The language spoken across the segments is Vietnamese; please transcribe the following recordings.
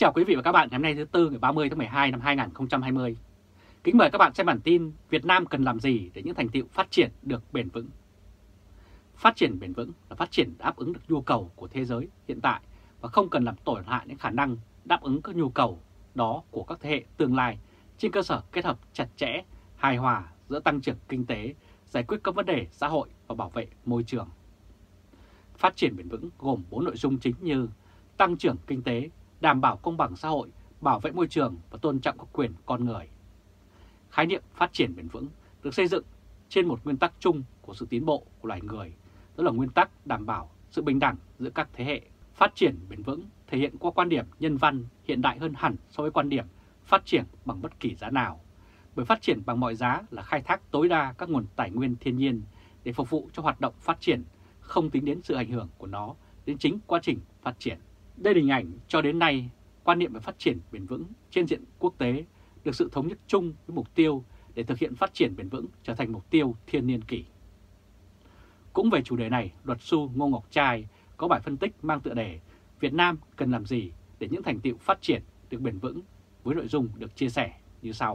chào quý vị và các bạn ngày hôm nay thứ Tư ngày 30 tháng 12 năm 2020. Kính mời các bạn xem bản tin Việt Nam cần làm gì để những thành tựu phát triển được bền vững. Phát triển bền vững là phát triển đáp ứng được nhu cầu của thế giới hiện tại và không cần làm tổn hại đến khả năng đáp ứng các nhu cầu đó của các thế hệ tương lai trên cơ sở kết hợp chặt chẽ, hài hòa giữa tăng trưởng kinh tế, giải quyết các vấn đề xã hội và bảo vệ môi trường. Phát triển bền vững gồm 4 nội dung chính như tăng trưởng kinh tế, đảm bảo công bằng xã hội, bảo vệ môi trường và tôn trọng các quyền con người. Khái niệm phát triển bền vững được xây dựng trên một nguyên tắc chung của sự tiến bộ của loài người, đó là nguyên tắc đảm bảo sự bình đẳng giữa các thế hệ. Phát triển bền vững thể hiện qua quan điểm nhân văn hiện đại hơn hẳn so với quan điểm phát triển bằng bất kỳ giá nào, bởi phát triển bằng mọi giá là khai thác tối đa các nguồn tài nguyên thiên nhiên để phục vụ cho hoạt động phát triển, không tính đến sự ảnh hưởng của nó đến chính quá trình phát triển. Đây là hình ảnh cho đến nay, quan niệm về phát triển bền vững trên diện quốc tế được sự thống nhất chung với mục tiêu để thực hiện phát triển bền vững trở thành mục tiêu thiên niên kỷ. Cũng về chủ đề này, luật sư Ngô Ngọc Trai có bài phân tích mang tựa đề Việt Nam cần làm gì để những thành tựu phát triển được bền vững, với nội dung được chia sẻ như sau.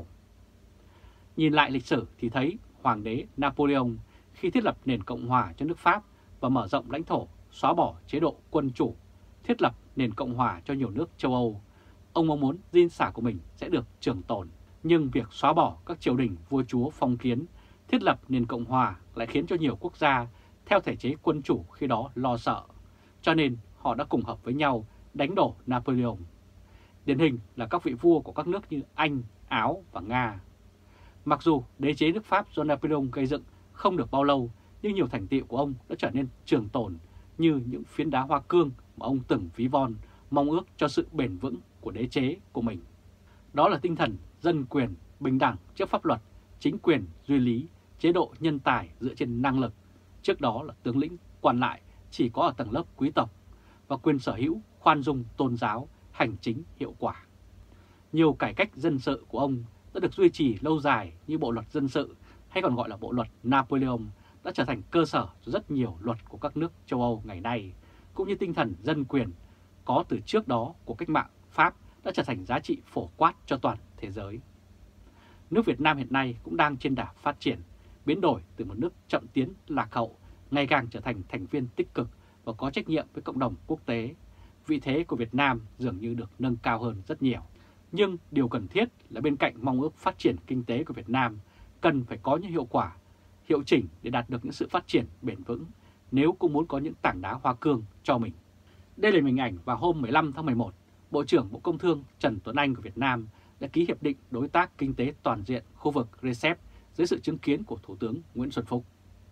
Nhìn lại lịch sử thì thấy Hoàng đế Napoleon khi thiết lập nền Cộng hòa cho nước Pháp và mở rộng lãnh thổ, xóa bỏ chế độ quân chủ, thiết lập nền Cộng hòa cho nhiều nước châu Âu, ông mong muốn di sản của mình sẽ được trường tồn. Nhưng việc xóa bỏ các triều đình vua chúa phong kiến, thiết lập nền Cộng hòa lại khiến cho nhiều quốc gia theo thể chế quân chủ khi đó lo sợ. Cho nên họ đã cùng hợp với nhau đánh đổ Napoleon. Điển hình là các vị vua của các nước như Anh, Áo và Nga. Mặc dù đế chế nước Pháp do Napoleon gây dựng không được bao lâu, nhưng nhiều thành tựu của ông đã trở nên trường tồn như những phiến đá hoa cương mà ông từng ví von, mong ước cho sự bền vững của đế chế của mình. Đó là tinh thần dân quyền, bình đẳng trước pháp luật, chính quyền duy lý, chế độ nhân tài dựa trên năng lực. Trước đó là tướng lĩnh, quan lại chỉ có ở tầng lớp quý tộc, và quyền sở hữu, khoan dung tôn giáo, hành chính hiệu quả. Nhiều cải cách dân sự của ông đã được duy trì lâu dài như Bộ luật dân sự hay còn gọi là Bộ luật Napoleon đã trở thành cơ sở cho rất nhiều luật của các nước châu Âu ngày nay, cũng như tinh thần dân quyền có từ trước đó của cách mạng Pháp đã trở thành giá trị phổ quát cho toàn thế giới. Nước Việt Nam hiện nay cũng đang trên đà phát triển, biến đổi từ một nước chậm tiến lạc hậu, ngày càng trở thành thành viên tích cực và có trách nhiệm với cộng đồng quốc tế. Vị thế của Việt Nam dường như được nâng cao hơn rất nhiều. Nhưng điều cần thiết là bên cạnh mong ước phát triển kinh tế của Việt Nam, cần phải có những hiệu quả, hiệu chỉnh để đạt được những sự phát triển bền vững, nếu cũng muốn có những tảng đá hoa cương cho mình. Đây là hình ảnh vào hôm 15 tháng 11, Bộ trưởng Bộ Công Thương Trần Tuấn Anh của Việt Nam đã ký hiệp định đối tác kinh tế toàn diện khu vực RCEP dưới sự chứng kiến của Thủ tướng Nguyễn Xuân Phúc.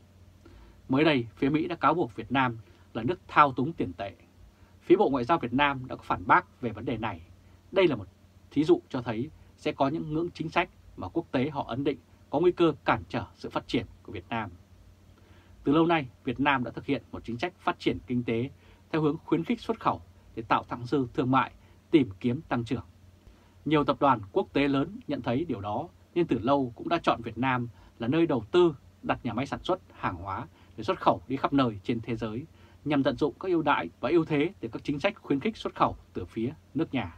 Mới đây, phía Mỹ đã cáo buộc Việt Nam là nước thao túng tiền tệ. Phía Bộ Ngoại giao Việt Nam đã có phản bác về vấn đề này. Đây là một thí dụ cho thấy sẽ có những ngưỡng chính sách mà quốc tế họ ấn định có nguy cơ cản trở sự phát triển của Việt Nam. Từ lâu nay, Việt Nam đã thực hiện một chính sách phát triển kinh tế theo hướng khuyến khích xuất khẩu để tạo thặng dư thương mại, tìm kiếm tăng trưởng. Nhiều tập đoàn quốc tế lớn nhận thấy điều đó nên từ lâu cũng đã chọn Việt Nam là nơi đầu tư, đặt nhà máy sản xuất hàng hóa để xuất khẩu đi khắp nơi trên thế giới, nhằm tận dụng các ưu đãi và ưu thế từ các chính sách khuyến khích xuất khẩu từ phía nước nhà.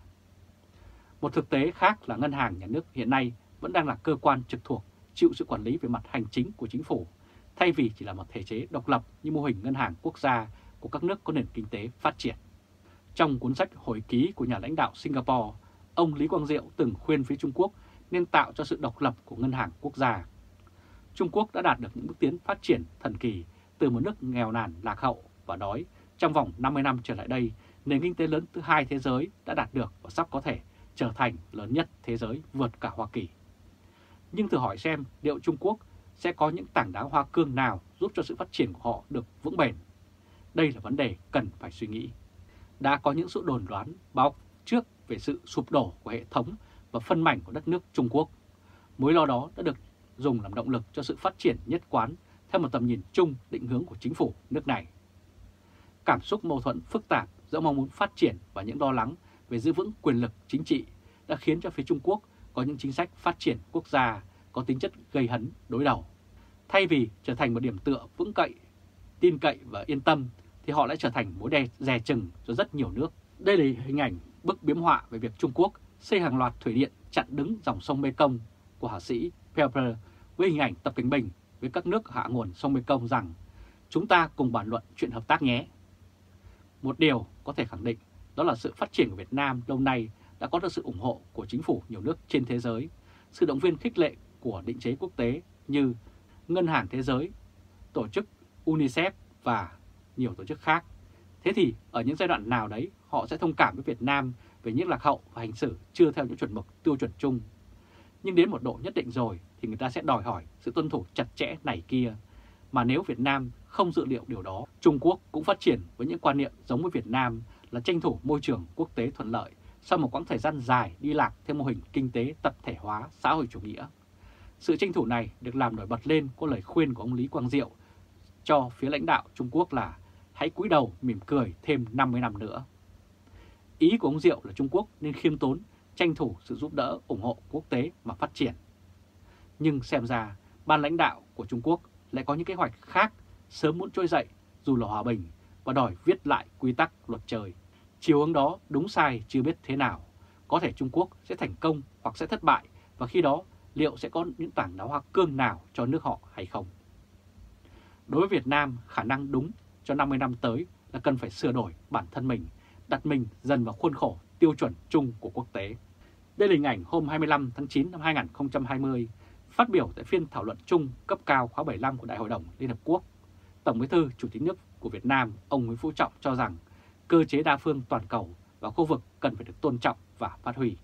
Một thực tế khác là ngân hàng nhà nước hiện nay vẫn đang là cơ quan trực thuộc chịu sự quản lý về mặt hành chính của chính phủ, thay vì chỉ là một thể chế độc lập như mô hình ngân hàng quốc gia của các nước có nền kinh tế phát triển. Trong cuốn sách hồi ký của nhà lãnh đạo Singapore, ông Lý Quang Diệu từng khuyên phía Trung Quốc nên tạo cho sự độc lập của ngân hàng quốc gia. Trung Quốc đã đạt được những bước tiến phát triển thần kỳ từ một nước nghèo nàn lạc hậu và đói. Trong vòng 50 năm trở lại đây, nền kinh tế lớn thứ hai thế giới đã đạt được và sắp có thể trở thành lớn nhất thế giới vượt cả Hoa Kỳ. Nhưng thử hỏi xem liệu Trung Quốc sẽ có những tảng đá hoa cương nào giúp cho sự phát triển của họ được vững bền? Đây là vấn đề cần phải suy nghĩ. Đã có những sự đồn đoán báo trước về sự sụp đổ của hệ thống và phân mảnh của đất nước Trung Quốc. Mối lo đó đã được dùng làm động lực cho sự phát triển nhất quán theo một tầm nhìn chung định hướng của chính phủ nước này. Cảm xúc mâu thuẫn phức tạp giữa mong muốn phát triển và những lo lắng về giữ vững quyền lực chính trị đã khiến cho phía Trung Quốc có những chính sách phát triển quốc gia có tính chất gây hấn đối đầu. Thay vì trở thành một điểm tựa vững cậy, tin cậy và yên tâm, thì họ lại trở thành mối đe dè chừng cho rất nhiều nước. Đây là hình ảnh bức biếm họa về việc Trung Quốc xây hàng loạt thủy điện chặn đứng dòng sông Mekong của họa sĩ Pepper với hình ảnh Tập Cận Bình với các nước hạ nguồn sông Mekong rằng chúng ta cùng bàn luận chuyện hợp tác nhé. Một điều có thể khẳng định đó là sự phát triển của Việt Nam lâu nay đã có được sự ủng hộ của chính phủ nhiều nước trên thế giới, sự động viên khích lệ của định chế quốc tế như Ngân hàng Thế giới, tổ chức UNICEF và nhiều tổ chức khác. Thế thì ở những giai đoạn nào đấy họ sẽ thông cảm với Việt Nam về những lạc hậu và hành xử chưa theo những chuẩn mực tiêu chuẩn chung. Nhưng đến một độ nhất định rồi thì người ta sẽ đòi hỏi sự tuân thủ chặt chẽ này kia. Mà nếu Việt Nam không dự liệu điều đó, Trung Quốc cũng phát triển với những quan niệm giống với Việt Nam là tranh thủ môi trường quốc tế thuận lợi sau một quãng thời gian dài đi lạc theo mô hình kinh tế tập thể hóa xã hội chủ nghĩa. Sự tranh thủ này được làm nổi bật lên qua lời khuyên của ông Lý Quang Diệu cho phía lãnh đạo Trung Quốc là hãy cúi đầu mỉm cười thêm 50 năm nữa. Ý của ông Diệu là Trung Quốc nên khiêm tốn, tranh thủ sự giúp đỡ ủng hộ quốc tế mà phát triển. Nhưng xem ra ban lãnh đạo của Trung Quốc lại có những kế hoạch khác, sớm muốn trỗi dậy dù là hòa bình và đòi viết lại quy tắc luật trời. Chiều hướng đó đúng sai chưa biết thế nào. Có thể Trung Quốc sẽ thành công hoặc sẽ thất bại, và khi đó liệu sẽ có những tảng đá hoa cương nào cho nước họ hay không? Đối với Việt Nam, khả năng đúng cho 50 năm tới là cần phải sửa đổi bản thân mình, đặt mình dần vào khuôn khổ tiêu chuẩn chung của quốc tế. Đây là hình ảnh hôm 25 tháng 9 năm 2020, phát biểu tại phiên thảo luận chung cấp cao khóa 75 của Đại hội đồng Liên Hợp Quốc. Tổng Bí thư Chủ tịch nước của Việt Nam, ông Nguyễn Phú Trọng cho rằng cơ chế đa phương toàn cầu và khu vực cần phải được tôn trọng và phát huy.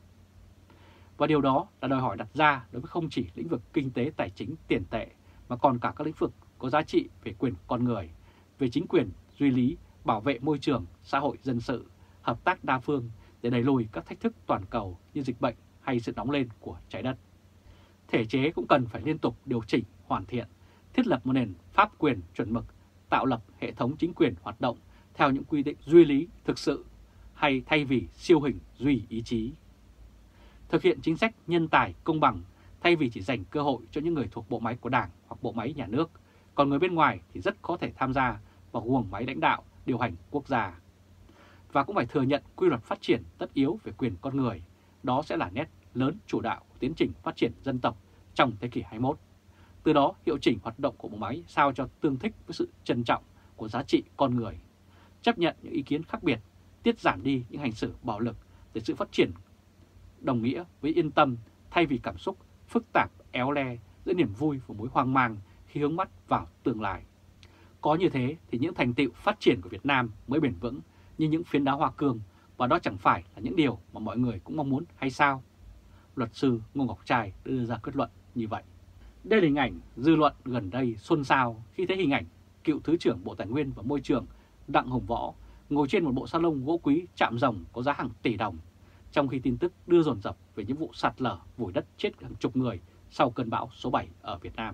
Và điều đó là đòi hỏi đặt ra đối với không chỉ lĩnh vực kinh tế, tài chính, tiền tệ, mà còn cả các lĩnh vực có giá trị về quyền con người, về chính quyền, duy lý, bảo vệ môi trường, xã hội dân sự, hợp tác đa phương để đẩy lùi các thách thức toàn cầu như dịch bệnh hay sự nóng lên của trái đất. Thể chế cũng cần phải liên tục điều chỉnh, hoàn thiện, thiết lập một nền pháp quyền chuẩn mực, tạo lập hệ thống chính quyền hoạt động theo những quy định duy lý thực sự hay thay vì siêu hình duy ý chí. Thực hiện chính sách nhân tài công bằng thay vì chỉ dành cơ hội cho những người thuộc bộ máy của Đảng hoặc bộ máy nhà nước, còn người bên ngoài thì rất có thể tham gia vào guồng máy lãnh đạo, điều hành quốc gia. Và cũng phải thừa nhận quy luật phát triển tất yếu về quyền con người, đó sẽ là nét lớn chủ đạo của tiến trình phát triển dân tộc trong thế kỷ 21. Từ đó hiệu chỉnh hoạt động của bộ máy sao cho tương thích với sự trân trọng của giá trị con người, chấp nhận những ý kiến khác biệt, tiết giảm đi những hành xử bạo lực để sự phát triển đồng nghĩa với yên tâm thay vì cảm xúc phức tạp éo le giữa niềm vui và mối hoang mang khi hướng mắt vào tương lai. Có như thế thì những thành tựu phát triển của Việt Nam mới bền vững như những phiến đá hoa cương, và đó chẳng phải là những điều mà mọi người cũng mong muốn hay sao? Luật sư Ngô Ngọc Trai đưa ra kết luận như vậy. Đây là hình ảnh dư luận gần đây xôn xao khi thấy hình ảnh cựu Thứ trưởng Bộ Tài nguyên và Môi trường Đặng Hồng Võ ngồi trên một bộ salon gỗ quý chạm rồng có giá hàng tỷ đồng, trong khi tin tức đưa dồn dập về những vụ sạt lở vùi đất chết hàng chục người sau cơn bão số 7 ở Việt Nam.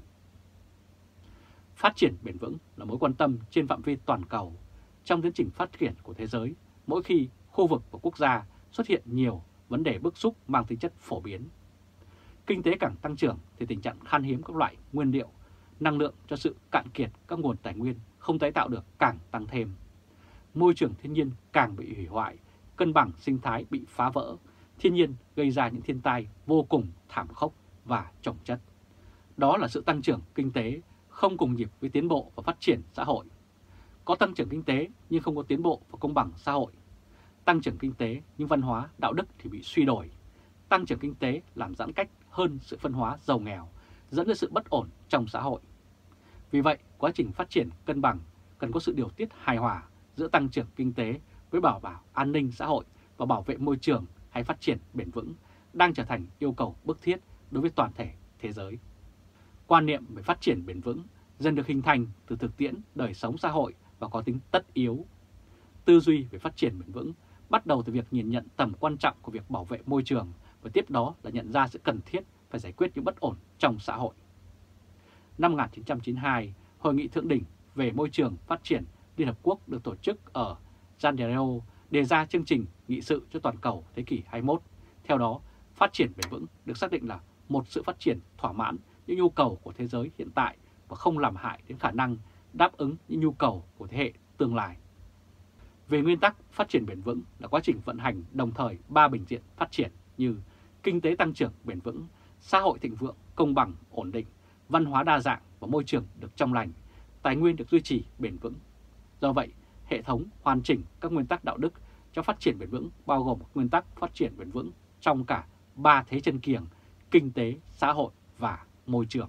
Phát triển bền vững là mối quan tâm trên phạm vi toàn cầu. Trong tiến trình phát triển của thế giới, mỗi khi khu vực và quốc gia xuất hiện nhiều vấn đề bức xúc mang tính chất phổ biến. Kinh tế càng tăng trưởng thì tình trạng khan hiếm các loại nguyên liệu, năng lượng cho sự cạn kiệt các nguồn tài nguyên không tái tạo được càng tăng thêm. Môi trường thiên nhiên càng bị hủy hoại, cân bằng sinh thái bị phá vỡ, thiên nhiên gây ra những thiên tai vô cùng thảm khốc và chồng chất. Đó là sự tăng trưởng kinh tế không cùng nhịp với tiến bộ và phát triển xã hội. Có tăng trưởng kinh tế nhưng không có tiến bộ và công bằng xã hội. Tăng trưởng kinh tế nhưng văn hóa, đạo đức thì bị suy đồi. Tăng trưởng kinh tế làm giãn cách hơn sự phân hóa giàu nghèo, dẫn đến sự bất ổn trong xã hội. Vì vậy, quá trình phát triển cân bằng cần có sự điều tiết hài hòa giữa tăng trưởng kinh tế với bảo đảm an ninh xã hội và bảo vệ môi trường hay phát triển bền vững đang trở thành yêu cầu bức thiết đối với toàn thể thế giới. Quan niệm về phát triển bền vững dần được hình thành từ thực tiễn đời sống xã hội và có tính tất yếu. Tư duy về phát triển bền vững bắt đầu từ việc nhìn nhận tầm quan trọng của việc bảo vệ môi trường và tiếp đó là nhận ra sự cần thiết phải giải quyết những bất ổn trong xã hội. Năm 1992, Hội nghị thượng đỉnh về môi trường phát triển Liên Hợp Quốc được tổ chức ở Janeiro đề ra chương trình nghị sự cho toàn cầu thế kỷ 21. Theo đó, phát triển bền vững được xác định là một sự phát triển thỏa mãn những nhu cầu của thế giới hiện tại và không làm hại đến khả năng đáp ứng những nhu cầu của thế hệ tương lai. Về nguyên tắc, phát triển bền vững là quá trình vận hành đồng thời 3 bình diện phát triển như kinh tế tăng trưởng bền vững, xã hội thịnh vượng, công bằng, ổn định, văn hóa đa dạng và môi trường được trong lành, tài nguyên được duy trì bền vững. Do vậy, hệ thống hoàn chỉnh các nguyên tắc đạo đức cho phát triển bền vững bao gồm nguyên tắc phát triển bền vững trong cả 3 thế chân kiềng: kinh tế, xã hội và môi trường.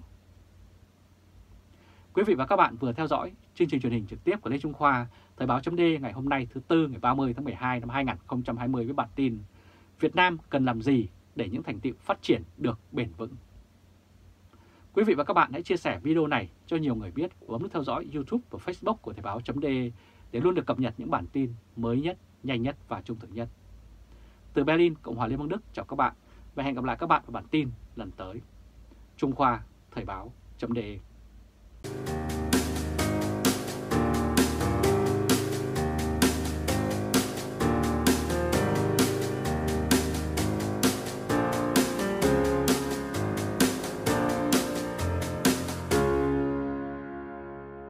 Quý vị và các bạn vừa theo dõi chương trình truyền hình trực tiếp của Lê Trung Khoa, Thời báo .d ngày hôm nay thứ Tư ngày 30 tháng 12 năm 2020 với bản tin Việt Nam cần làm gì để những thành tựu phát triển được bền vững. Quý vị và các bạn hãy chia sẻ video này cho nhiều người biết, bấm nút theo dõi YouTube và Facebook của Thời báo .d để luôn được cập nhật những bản tin mới nhất, nhanh nhất và trung thực nhất. Từ Berlin, Cộng hòa Liên bang Đức chào các bạn và hẹn gặp lại các bạn vào bản tin lần tới. Trung Khoa, Thời báo .d